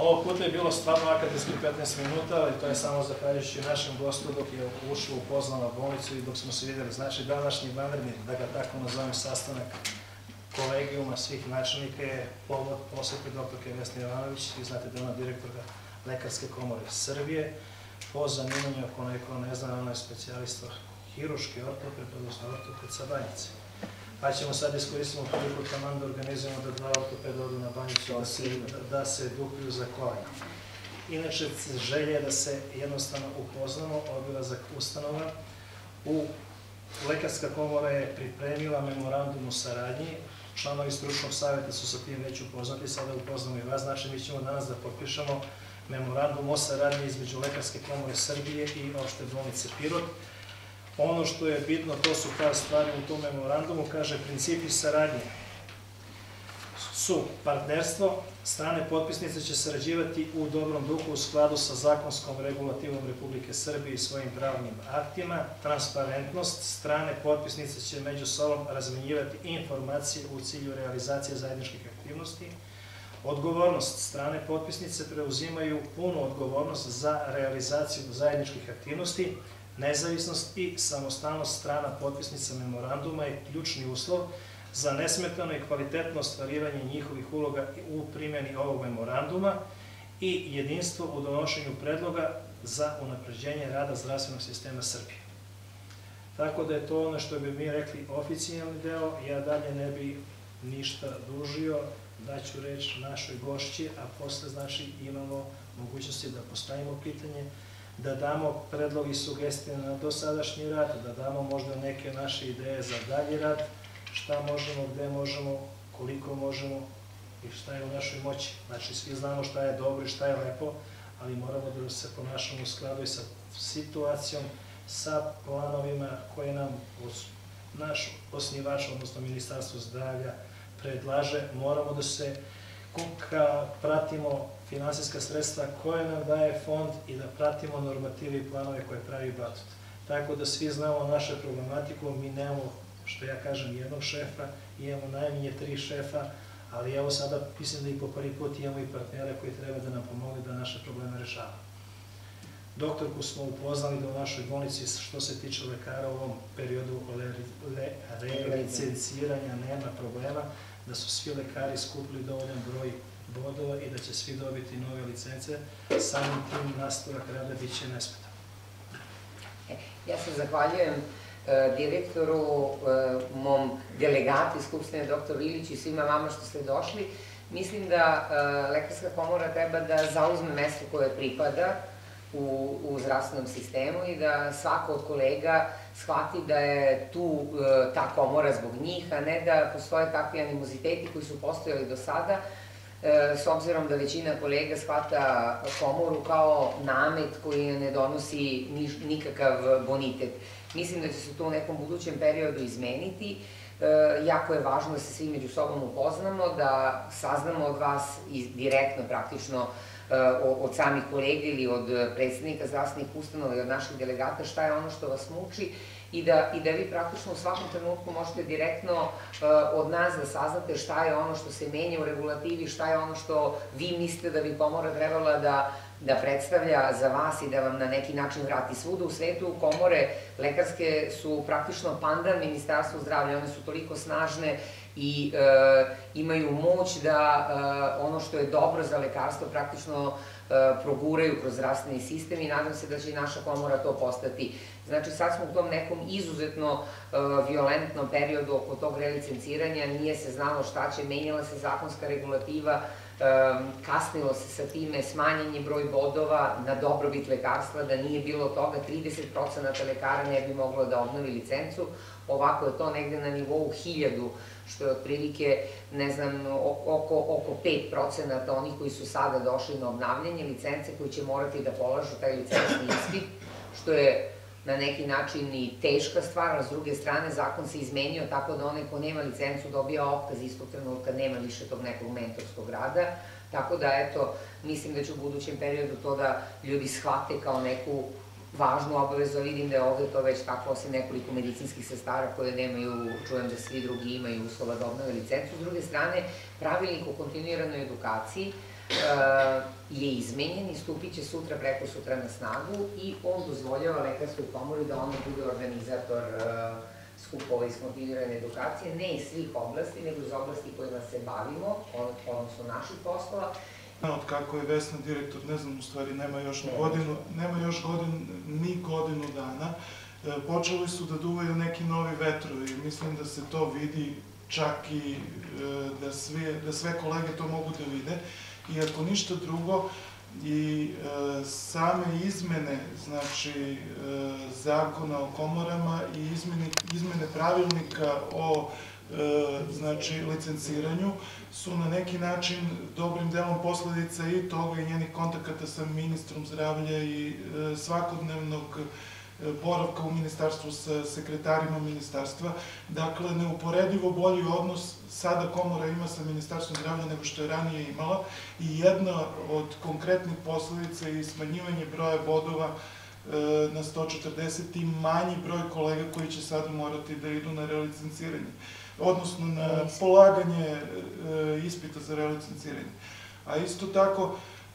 Ovog puta je bilo stvarno akademski 15 minuta, ali to je samo zahvaljujući našem gostu dok je ušao u Poznana bolnicu i dok smo se vidjeli. Znači, današnji vanredni, da ga tako nazovem, sastanak kolegijuma svih načelnika je povod posete dr. Vesne Jovanović. Vi znate da je ona direktorka Lekarske komore Srbije. Po zanimanju, ako neko ne zna, ona je specijalista hiruški ortoped, odnosno ortoped sa Banjice. Pa ćemo sad iskoristiti priliku taman da organizujemo da dva ortopeda odu na Banjicu da se edukuju za kolena. Inače, želja je da se jednostavno upoznamo, obilazak ustanova. Lekarska komora je pripremila memorandum o saradnji, članovi stručnog savjeta su sa tim već upoznati, sada upoznamo i vas, znači mi ćemo danas da potpišemo memorandum o saradnji između Lekarske komore Srbije i opšte bolnice Pirot. Ono što je bitno, to su par stvari u tom memorandumu, kaže principi saradnje su partnerstvo, strane potpisnice će sarađivati u dobrom duhu u skladu sa zakonskom regulativom Republike Srbije i svojim pravnim aktima, transparentnost, strane potpisnice će među sobom razmenjivati informacije u cilju realizacije zajedničkih aktivnosti, odgovornost, strane potpisnice preuzimaju punu odgovornost za realizaciju zajedničkih aktivnosti, nezavisnost i samostalnost strana potpisnica memoranduma je ključni uslov za nesmetano i kvalitetno ostvarivanje njihovih uloga u primjeni ovog memoranduma i jedinstvo u donošenju predloga za unapređenje rada zdravstvenog sistema Srbije. Tako da je to ono što bi mi rekli oficijalni deo, ja dalje ne bi ništa dužio, daću reč našoj gošći, a posle znači imamo mogućnosti da postavimo pitanje, da damo predlog i sugestije na dosadašnji rad, da damo možda neke naše ideje za dalji rad, šta možemo, gde možemo, koliko možemo i šta je u našoj moći. Znači, svi znamo šta je dobro i šta je lepo, ali moramo da se ponašamo u skladu i sa situacijom, sa planovima koje nam naš osnivač, odnosno Ministarstvo zdravlja, predlaže. Moramo da se pratimo finansijska sredstva koje nam daje fond i da pratimo normative i planove koje pravi Batut. Tako da svi znamo našu problematiku, mi nemamo, što ja kažem, jednog šefa, imamo najmanje 3 šefa, ali evo sada mislim da i po prvi put imamo i partnere koji treba da nam pomogu da naše probleme rešavamo. Doktorku smo upoznali da u našoj bolnici, što se tiče lekara, u ovom periodu relicenciranja nema problema, da su svi lekari skupili dovoljan broj bodova i da će svi dobiti nove licence, samim tim nastavak rada bit će nesmetan. Ja se zahvaljujem direktoru, mom delegatu iz Skupštine, dr. Ilić, i svima vama što ste došli. Mislim da Lekarska komora treba da zauzme mesto koje pripada u zdravstvenom sistemu i da svako od kolega shvati da je tu ta komora zbog njih, a ne da postoje takvi animoziteti koji su postojali do sada, s obzirom da većina kolega shvata komoru kao namet koji ne donosi nikakav bonitet. Mislim da će se to u nekom budućem periodu izmeniti. Jako je važno da se svi među sobom upoznamo, da saznamo od vas direktno praktično od samih kolega ili od predsednika zdravstvenih ustanova i od naših delegata šta je ono što vas muči i da vi praktično u svakom trenutku možete direktno od nas da saznate šta je ono što se menja u regulativi, šta je ono što vi mislite da bi komora trebala da predstavlja za vas i da vam na neki način vrati. Svuda u svetu komore lekarske su praktično pandan Ministarstvu zdravlja, one su toliko snažne i imaju moć da ono što je dobro za lekarstvo praktično proguraju kroz zdravstveni sistem i nadam se da će i naša komora to postati. Znači, sad smo u tom nekom izuzetno violentnom periodu oko tog relicenciranja, nije se znalo šta će, menjala se zakonska regulativa, kasnilo se sa time, smanjen je broj bodova na dobrobit lekarstva, da nije bilo toga 30% lekara ne bi moglo da obnovi licencu, ovako je to negde na nivou 1000, što je otprilike, ne znam, oko 5% onih koji su sada došli na obnavljanje licence, koji će morati da polažu taj licencni ispit, što je na neki način i teška stvar, a s druge strane zakon se izmenio tako da onaj ko nema licencu dobija otkaz istog trenutka, nema više tog nekog mentorskog rada, tako da, eto, mislim da će u budućem periodu to da ljudi shvate kao neku važnu obavezu, a vidim da je ovde to već tako, osim nekoliko medicinskih sestara koje nemaju, čujem da svi drugi imaju uslova da obnove licencu. S druge strane, pravilnik o kontinuiranoj edukaciji je izmenjen i stupit će sutra, preko sutra na snagu i on dozvoljava Lekarskoj komori da ona bude organizator skupova iz motivirane edukacije, ne iz svih oblasti, nego iz oblasti kojima se bavimo, odnosno naših poslova. Od kako je Vesna direktor, ne znam, u stvari nema još ni godinu dana, počeli su da duvaju neki novi vetrovi i mislim da se to vidi čak i da sve kolege to mogu da vide. I ako ništa drugo, i same izmene, znači, zakona o komorama i izmene pravilnika o licenciranju su na neki način dobrim delom posledica i toga i njenih kontakata sa ministrom zdravlja i svakodnevnog boravka u ministarstvu sa sekretarima ministarstva. Dakle, neuporedivo bolji odnos sada komora ima sa ministarstvom zdravlja nego što je ranije imala i jedna od konkretnih posledica je smanjivanje broja bodova na 140 i manji broj kolega koji će sada morati da idu na relicenciranje, odnosno na polaganje ispita za relicenciranje. A isto tako,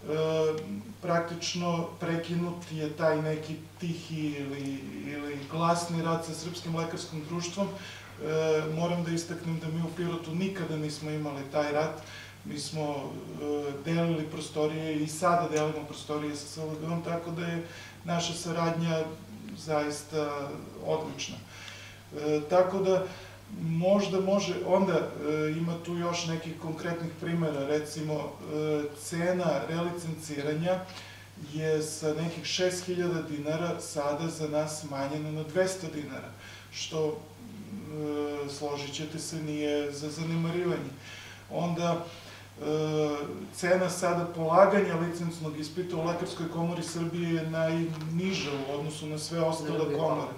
praktično prekinut je taj neki tihi ili glasni rad sa Srpskim lekarskim društvom. Moram da istaknem da mi u Pirotu nikada nismo imali taj rad. Mi smo delili prostorije i sada delimo prostorije sa SLG-om, tako da je naša saradnja zaista odlična. Tako da možda može, onda ima tu još nekih konkretnih primjera, recimo cena relicenciranja je sa nekih 6.000 dinara sada za nas smanjena na 200 dinara, što, složit ćete se, nije za zanemarivanje. Onda cena sada polaganja licencnog ispita u Lekarskoj komori Srbije je najniža u odnosu na sve ostale komore.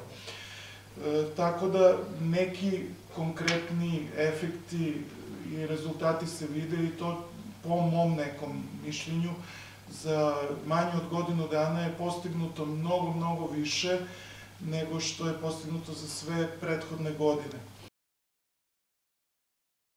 Tako da neki konkretni efekti i rezultati se vide i to po mom nekom mišljenju za manje od godinu dana je postignuto mnogo više nego što je postignuto za sve prethodne godine.